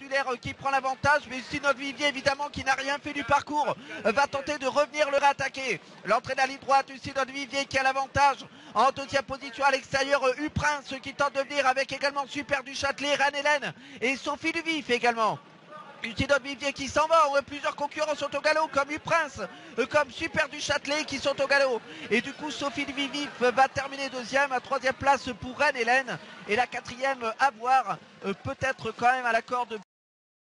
Spectaculaire qui prend l'avantage, mais ici notre Vivier évidemment qui n'a rien fait du parcours va tenter de revenir le réattaquer. L'entrée de la ligne droite, ici notre Vivier qui a l'avantage. En deuxième position à l'extérieur, U-Prince qui tente de venir avec également Super du Châtelet, Reine-Hélène et Sophie Duvif également. Utidot Vivier qui s'en va, plusieurs concurrents sont au galop comme U-Prince, comme Super du Châtelet qui sont au galop. Et du coup Sophie Duvif va terminer deuxième, à troisième place pour Reine-Hélène. Et la quatrième à voir, peut-être quand même à la corde